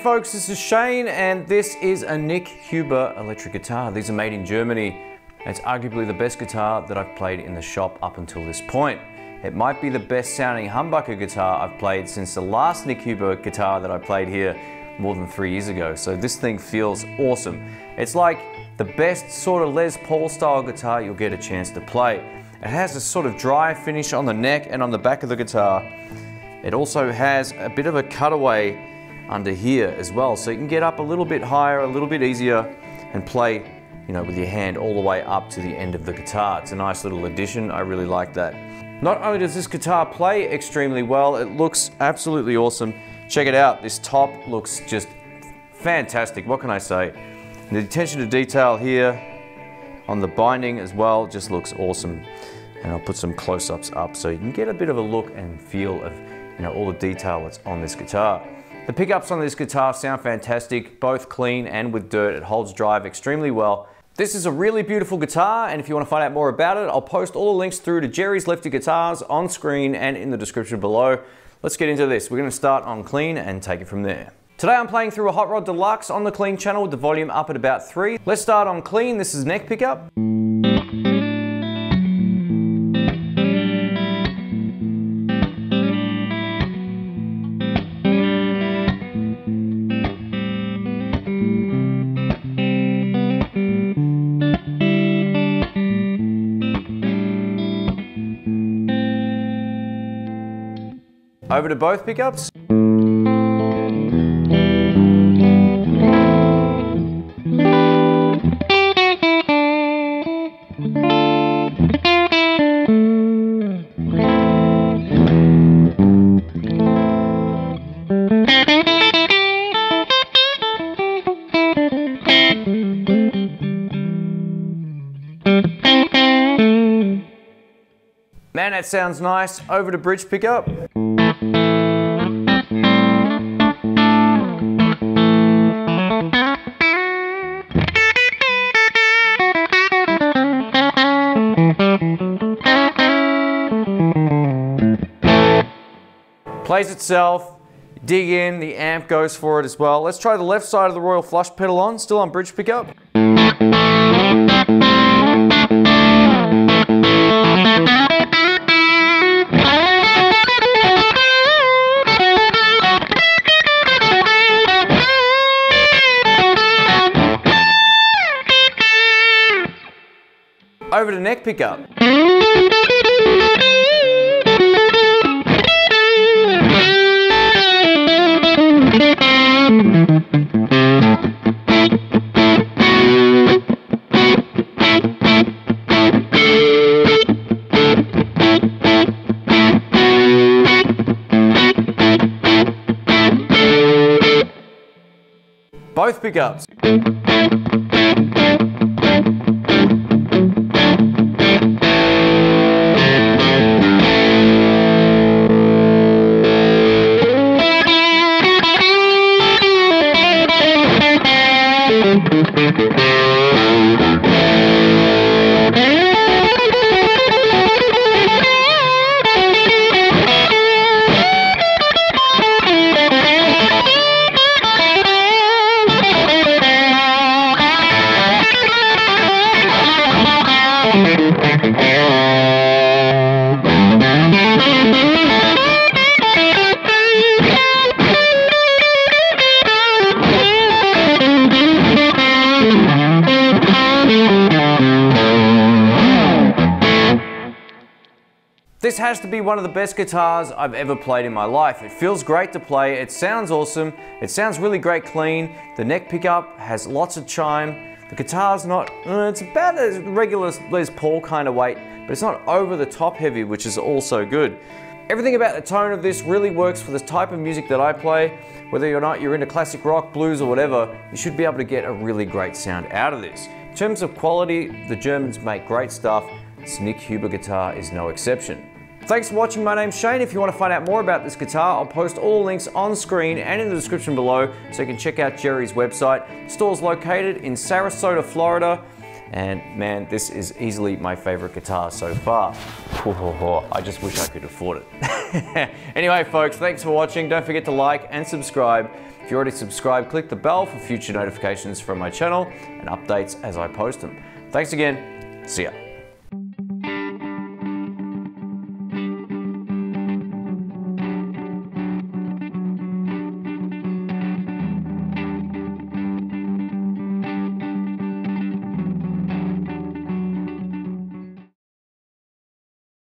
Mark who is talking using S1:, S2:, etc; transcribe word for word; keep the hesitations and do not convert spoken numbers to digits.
S1: folks, this is Shane and this is a Nik Huber electric guitar. These are made in Germany. It's arguably the best guitar that I've played in the shop up until this point. It might be the best sounding humbucker guitar I've played since the last Nik Huber guitar that I played here more than three years ago. So this thing feels awesome. It's like the best sort of Les Paul style guitar you'll get a chance to play. It has a sort of dry finish on the neck and on the back of the guitar. It also has a bit of a cutaway under here as well, so you can get up a little bit higher, a little bit easier, and play, you know, with your hand all the way up to the end of the guitar. It's a nice little addition. I really like that. Not only does this guitar play extremely well, it looks absolutely awesome. Check it out. This top looks just fantastic. What can I say? The attention to detail here on the binding as well just looks awesome. And I'll put some close-ups up so you can get a bit of a look and feel of, you know, all the detail that's on this guitar. The pickups on this guitar sound fantastic, both clean and with dirt. It holds drive extremely well. This is a really beautiful guitar, and if you want to find out more about it, I'll post all the links through to Jerry's Lefty guitars on screen and in the description below. Let's get into this. We're going to start on clean and take it from there. Today I'm playing through a Hot Rod Deluxe on the clean channel with the volume up at about three. Let's start on clean. This is neck pickup. Over to both pickups. Man, that sounds nice. Over to bridge pickup. Plays itself, dig in, the amp goes for it as well. Let's try the left side of the Royal Flush pedal on, still on bridge pickup. Over to neck pickup. Both pickups. This has to be one of the best guitars I've ever played in my life. It feels great to play, it sounds awesome, it sounds really great clean, the neck pickup has lots of chime, the guitar's not, uh, it's about a regular Les Paul kind of weight, but it's not over the top heavy, which is also good. Everything about the tone of this really works for the type of music that I play. Whether or not you're into classic rock, blues or whatever, you should be able to get a really great sound out of this. In terms of quality, the Germans make great stuff. This Nik Huber guitar is no exception. Thanks for watching. My name's Shane. If you want to find out more about this guitar, I'll post all links on screen and in the description below so you can check out Jerry's website. The store's located in Sarasota, Florida. And man, this is easily my favorite guitar so far. I just wish I could afford it. Anyway, folks, thanks for watching. Don't forget to like and subscribe. If you're already subscribed, click the bell for future notifications from my channel and updates as I post them. Thanks again. See ya.